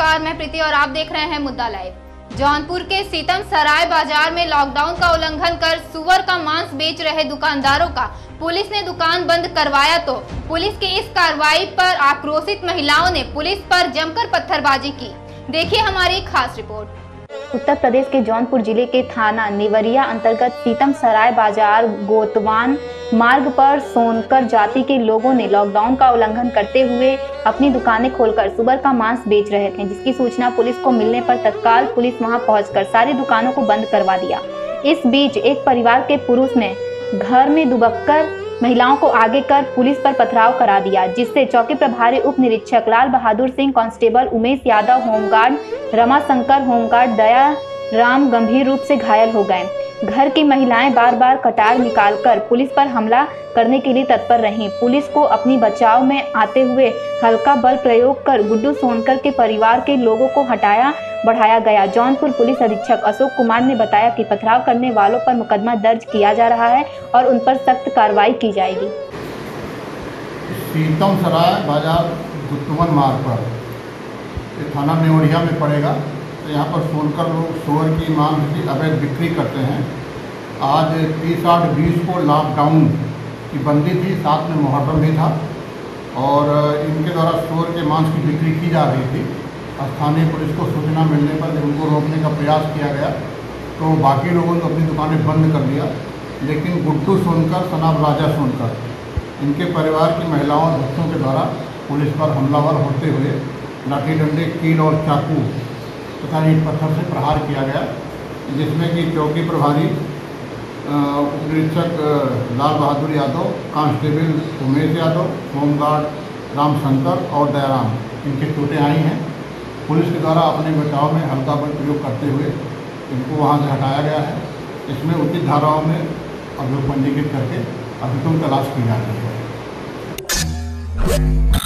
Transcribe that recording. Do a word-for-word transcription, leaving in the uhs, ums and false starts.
नमस्कार, मैं प्रीति और आप देख रहे हैं मुद्दा लाइव। जौनपुर के सीतम सराय बाजार में लॉकडाउन का उल्लंघन कर सुअर का मांस बेच रहे दुकानदारों का पुलिस ने दुकान बंद करवाया, तो पुलिस की इस कार्रवाई पर आक्रोशित महिलाओं ने पुलिस पर जमकर पत्थरबाजी की। देखिए हमारी खास रिपोर्ट। उत्तर प्रदेश के जौनपुर जिले के थाना निवरिया अंतर्गत सीतम सराय बाजार गोतवान मार्ग पर सोनकर जाति के लोगों ने लॉकडाउन का उल्लंघन करते हुए अपनी दुकानें खोलकर सुअर का मांस बेच रहे थे, जिसकी सूचना पुलिस को मिलने पर तत्काल पुलिस वहां पहुंचकर सारी दुकानों को बंद करवा दिया। इस बीच एक परिवार के पुरुष ने घर में दुबक्कर महिलाओं को आगे कर पुलिस पर पथराव करा दिया, जिससे चौकी प्रभारी उप निरीक्षक Lal Bahadur Singh, constable Umesh Yadav, home guard Ramashankar, home guard Daya Ram गंभीर रूप से घायल हो गए। घर की महिलाएं बार बार कटार निकालकर पुलिस पर हमला करने के लिए तत्पर रहीं। पुलिस को अपनी बचाव में आते हुए हल्का बल प्रयोग कर गुड्डू सोनकर के परिवार के लोगों को हटाया बढ़ाया गया। जौनपुर पुलिस अधीक्षक अशोक कुमार ने बताया कि पथराव करने वालों पर मुकदमा दर्ज किया जा रहा है और उन पर सख्त कार्रवाई की जाएगी। सीतम सराय बाजार गुत्तवन मार्ग पर थाना निवरिया में पड़ेगा, तो यहाँ पर सोनकर लोग सुअर की मांस की अवैध बिक्री करते हैं। आज तीस आठ बीस को लॉकडाउन की बंदी थी, साथ में मुहर्रम भी था और इनके द्वारा सुअर के मांस की बिक्री की जा रही थी। स्थानीय पुलिस को सूचना मिलने पर जब उनको रोकने का प्रयास किया गया तो बाकी लोगों ने अपनी दुकानें बंद कर दिया, लेकिन गुड्डू सोनकर सनाब राजा सोनकर इनके परिवार की महिलाओं और बच्चों के द्वारा पुलिस पर हमलावर होते हुए लाठी डंडे, कील और चाकू तथा ईंट पत्थर से प्रहार किया गया, जिसमें कि चौकी प्रभारी उप निरीक्षक लाल बहादुर यादव, कांस्टेबल उमेश यादव, होमगार्ड रामशंकर और दयाराम इनके चोटें आई हैं। पुलिस के द्वारा अपने बचाव में हल्का बल प्रयोग करते हुए इनको वहां से हटाया गया है। इसमें उचित धाराओं में अभियोग पंजीकृत करके अभियुक्तों की तलाश की जा रही है।